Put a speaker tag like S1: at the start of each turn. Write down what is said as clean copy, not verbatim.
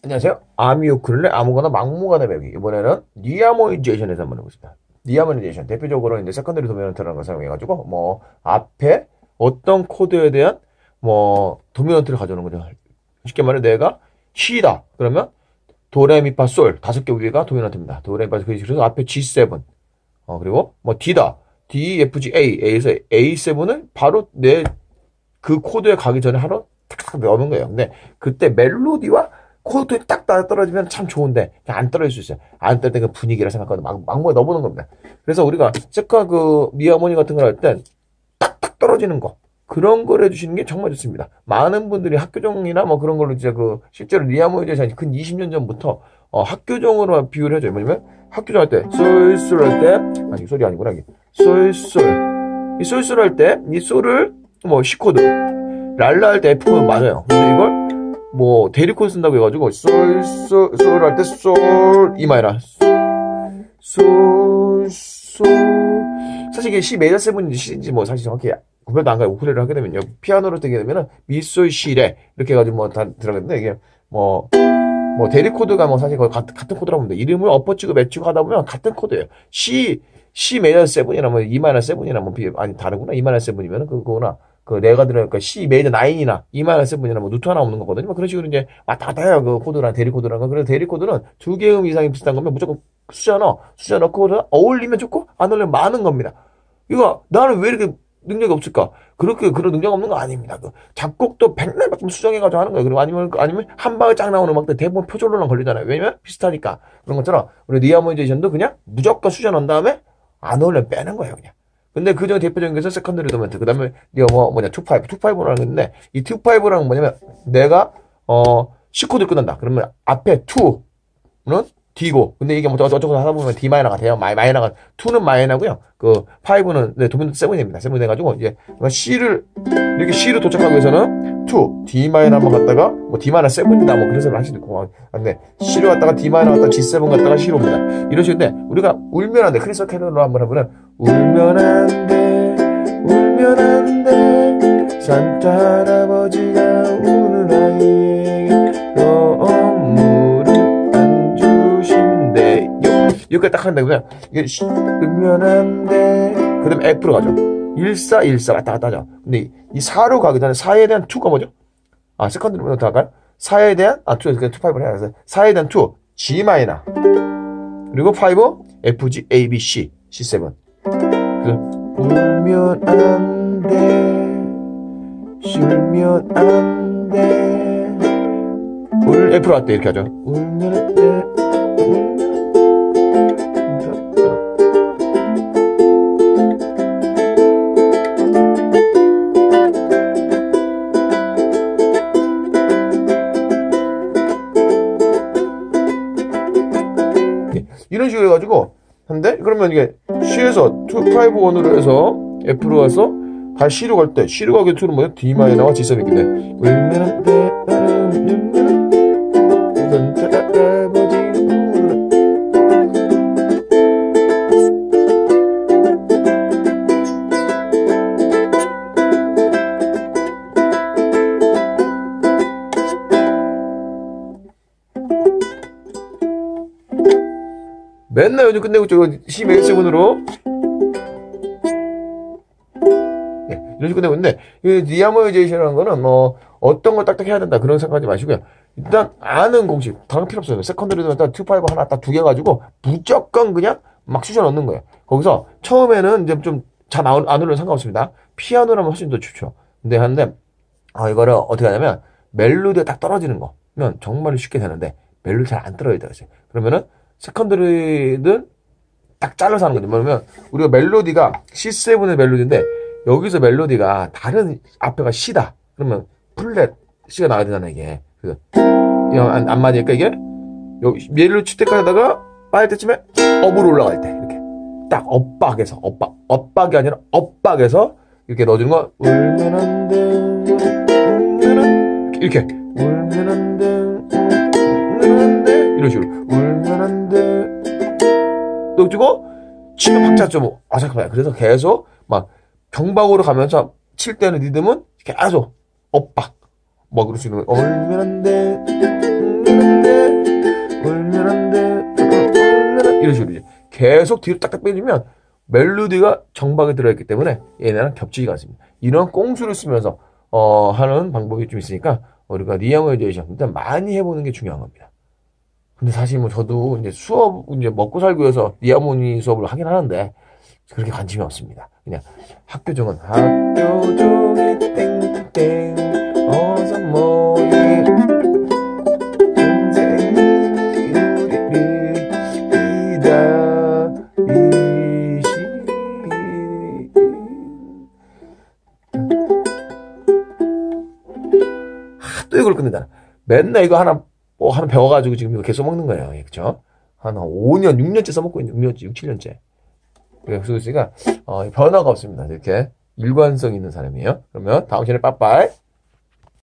S1: 안녕하세요. 아미우쿨렐레 아무거나 막무가내 배우기. 이번에는 니아모이제이션에서 한번 해보겠습니다. 니아모이제이션 대표적으로 이제 세컨더리 도미넌트라는 걸 사용해가지고 앞에 어떤 코드에 대한 도미넌트를 가져오는 거죠. 쉽게 말해 내가 시다 그러면 도레미파솔 5개 위가 도미넌트입니다. 도레미파 그래서 앞에 G7 그리고 D다 D F G A에서 A7을 바로 내 그 코드에 가기 전에 하러 탁 넣는 거예요. 근데 그때 멜로디와 코드에 딱 떨어지면 참 좋은데 안 떨어질 수 있어요. 안 떨어질 때 그 분위기라 생각하고 막무에 넣어보는 겁니다. 그래서 우리가 세카 미하모니 같은 걸 할 땐 딱딱 떨어지는 거 그런 걸 해주시는 게 정말 좋습니다. 많은 분들이 학교종이나 그런 걸로 이제 실제로 리아모니제이션 근 20년 전부터 학교종으로 비유를 해줘요. 뭐냐면 학교종 할 때 솔솔 할 때 아니 솔이 아니구나 이게 솔솔 이 솔솔 할 때 이 솔을 C 코드 랄라 할 때 F 코드 맞아요. 근데 이걸 대리 코드 쓴다고 해가지고 솔 할 때 솔 이 마이너 솔 사실 이게 C 메이저 세븐인지 C인지 사실 정확히 구별도 안 가요. 우쿨렐레를 하게 되면요. 피아노를 뜨게 되면은 미솔 시레 이렇게 해가지고 다 들어가는데 이게 대리 코드가 사실 거의 같은 코드라고 합니다. 이름을 엎어치고 맺히고 하다 보면 같은 코드예요. C 메이저 세븐이나 E 마이너 세븐이나 아니 다르구나. E 마이너 세븐이면은 그거나 내가 들으니까 C 메이저 9이나 E 마이너 세븐이나 누트 하나 없는 거거든요. 그런 식으로 이제 왔다 갔다 해요. 그 코드랑 대리 코드랑 거. 그래서 대리 코드는 2개 이상이 비슷한 거면 무조건 숫자 넣고 어울리면 좋고 안 어울리면 많은 겁니다. 이거 나는 왜 이렇게 능력이 없을까? 그렇게 그런 능력 없는 거 아닙니다. 작곡도 백날 바꾸면 수정해가지고 하는 거예요. 그리고 아니면 한 방에 쫙 나오는 음악들 대부분 표절로만 걸리잖아요. 왜냐면 비슷하니까. 그런 것처럼 우리 니아모니제이션도 그냥 무조건 수정 넣은 다음에 안 어울리면 빼는 거예요, 그냥. 근데 그 중에 대표적인 게 세컨더리 도미넌트. 그 다음에 투파이브라는 게 있는데 이 투파이브라는 건 뭐냐면 내가 C 코드 끝난다. 그러면 앞에 2는 D고, 근데 이게 어쩌고 하다 보면 D 마이너가 돼요. 마이너가, 2는 마이너고요. 5는, 도미넌트 7입니다. 7이 돼가지고, 이제, 이렇게 C를 도착하기 위해서는 2, D 마이너 한번 갔다가, D 마이너 7이다, 그래서 할 수도 있고, 근데, C로 갔다가 D 마이너 갔다가 G7 갔다가 C로 옵니다. 이런 식인데, 우리가 울면 안 돼. 크리스탈 캐롤로 한번 해보면, 울면 안 돼, 산타 할아버지가 우는 아이에게, 여기까지 딱 한다고요. 이게 울면 안 돼. 그 다음에 F로 가죠. 1414 왔다 갔다 하죠. 근데 이 4로 가기 전에 4에 대한 2가 뭐죠? 세컨드리 도미넌트 할까요? 4에 대한 2, 5를 해야 돼서 4에 대한 2, G 마이너. 그리고 5, F, G, A, B, C, C7. 그래서 울면 안 돼. 울면 안 돼. F로 왔대. 이렇게 하죠. 울면 안 돼. 이런 식으로 해가지고 한데 그러면 이게 C에서 2, 5, 1으로 해서 F로 가서 다시 C로 갈 때 C로 가기 2는 뭐예요? D 마이너와 G7이 있기 때문에 울면 안 돼. 맨날 요즘 끝내고 있죠. C 메이저 7으로. 네, 이런 식으로 끝내고 있는데, 이 니아모니제이션이라는 거는 어떤 걸 딱딱 해야 된다. 그런 생각하지 마시고요. 일단, 아는 공식. 다른 필요 없어요. 세컨더리 도미넌트 2, 5 하나 딱 2개 가지고, 무조건 그냥 막 쑤셔 넣는 거예요. 거기서, 처음에는 이제 좀 잘 안 오르면 상관없습니다. 피아노라면 훨씬 더 좋죠. 근데 이거를 어떻게 하냐면, 멜로디가 딱 떨어지는 거면 정말 쉽게 되는데, 멜로디 잘 안 떨어지더라고요. 그러면은, 세컨드리는 딱 잘라서 하는 거죠. 뭐냐면 우리가 멜로디가 C7의 멜로디인데 여기서 멜로디가 다른 앞에가 C다. 그러면 플랫 C가 나와야 되잖아 이게. 안 맞으니까 이게 여기 얘를 칠 때까지다가 빠질 때쯤에 업으로 올라갈 때 이렇게 딱 엇박에서 엇박이 아니라 엇박에서 이렇게 넣어주는 거. 울면 안 돼. 이렇게 울면 안 돼. 이런 식으로 울면 안 돼. 넣어주고 치면 박자 좀 어색하다. 그래서 계속 경박으로 가면서 칠 때는 리듬은 계속 엇박 그럴 수 있는 거예요. 울면 안 돼. 이런 식으로 이제 계속 뒤로 딱딱 빼주면 멜로디가 정박에 들어있기 때문에 얘네랑 겹치지가 않습니다. 이런 꽁수를 쓰면서 하는 방법이 좀 있으니까 우리가 리하모니제이션 일단 많이 해보는 게 중요한 겁니다. 근데 사실 뭐 저도 이제 수업 이제 먹고 살기 위해서 리하모니 수업을 하긴 하는데 그렇게 관심이 없습니다. 그냥 학교 종은 학교 종이 땡땡 어서 모이 선생님이 우리를 기다리시 또 이걸 끝낸다. 맨날 이거 하나 배워가지고 지금 이거 계속 먹는 거예요. 그쵸? 한 5년, 6년째 써먹고 있는 6년째, 6, 7년째. 그래서 제가 변화가 없습니다. 이렇게 일관성 있는 사람이에요. 그러면 다음 시간에 빠빠이.